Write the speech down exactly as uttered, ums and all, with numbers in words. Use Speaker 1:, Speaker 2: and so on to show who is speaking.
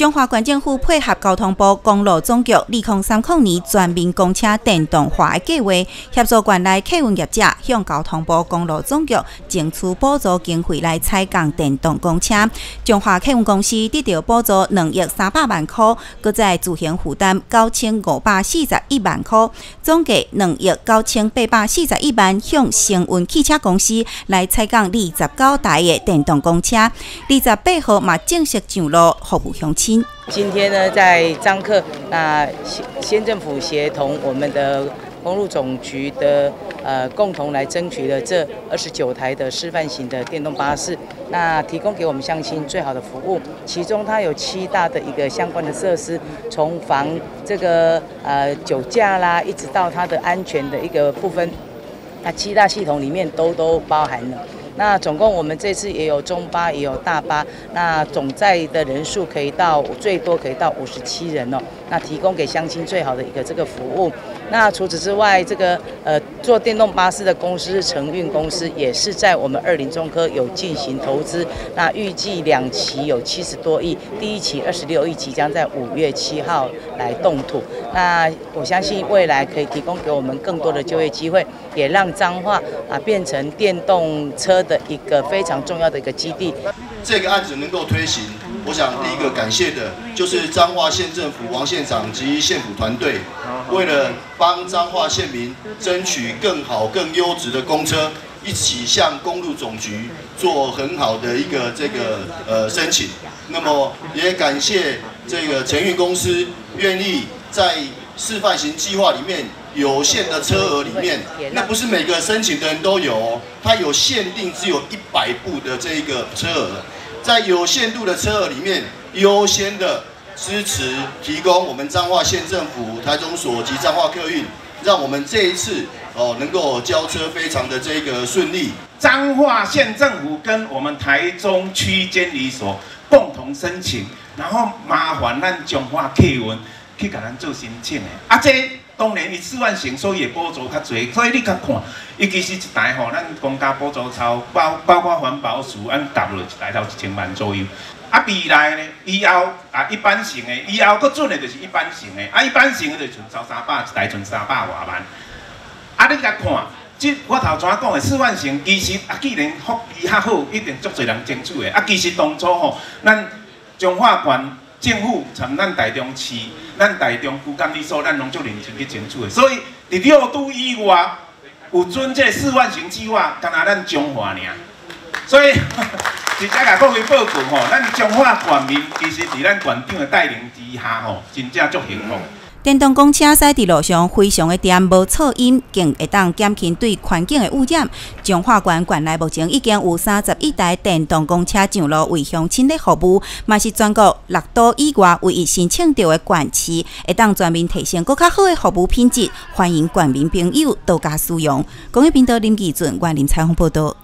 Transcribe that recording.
Speaker 1: 中华县政府配合交通部公路总局二零三零年全面公车电动化的计划，协助县内客运业者向交通部公路总局争取补助经费来采购电动公车。中华客运公司得到补助两亿三百万块，搁再自行负担九千五百四十一万块，总计两亿九千八百四十一万向成运汽车公司来采购二十九台的电动公车。二十八号嘛正式上路服务乡亲。
Speaker 2: 今天呢，在彰客，那县政府协同我们的公路总局的呃，共同来争取了这二十九台的示范型的电动巴士，那提供给我们乡亲最好的服务。其中它有七大的一个相关的设施，从防这个呃酒驾啦，一直到它的安全的一个部分，那七大系统里面都都包含了。那总共我们这次也有中巴也有大巴，那总载的人数可以到最多可以到五十七人哦。那提供给乡亲最好的一个这个服务。那除此之外，这个呃做电动巴士的公司是承运公司，也是在我们二林中科有进行投资。那预计两期有七十多亿，第一期二十六亿即将在五月七号来动土。那我相信未来可以提供给我们更多的就业机会，也让彰化啊变成电动车的一个非常重要的一个基地。
Speaker 3: 这个案子能够推行，我想第一个感谢的就是彰化县政府王县长及县府团队，为了帮彰化县民争取更好、更优质的公车，一起向公路总局做很好的一个这个呃申请。那么也感谢这个承运公司愿意在示范型计划里面。有限的车额里面，那不是每个申请的人都有哦，它有限定，只有一百部的这个车额，在有限度的车额里面，优先的支持提供我们彰化县政府、台中所及彰化客运，让我们这一次哦能够交车非常的这个顺利。
Speaker 4: 彰化县政府跟我们台中区监理所共同申请，然后麻烦咱中华客运去给咱做申请的，啊这。当然，伊示范型所以补助较侪，所以你较看，伊其实一台吼，咱公家补助超包包括环保署，按达落一台到一千万左右。啊，未来呢，以后啊一般型的，以后搁准的就是一般型的，啊一般型的就剩超三百，一台剩三百外万。啊，你甲看，即我头先讲的示范型，其实啊既然福利较好，一定足侪人争取的。啊，其实当初吼，咱彰化县政府参咱台中市。咱台中区监理所，咱拢足认真去争取的，所以伫六都以外有准这示范型计划，干那咱彰化尔。所以直接甲各位报告吼，咱彰化县民其实伫咱县长的带领之下吼，真正足幸福。
Speaker 1: 电动公车驶伫路上非常的甜，无噪音，更会当减轻对环境的污染。彰化县县内目前已经有三十一台电动公车上路为乡亲的服务，嘛是全国六都以外唯一申请到的县市，会当全面提升更较好的服务品质。欢迎县民朋友多加使用。公益频道林义准、阮林采访报道。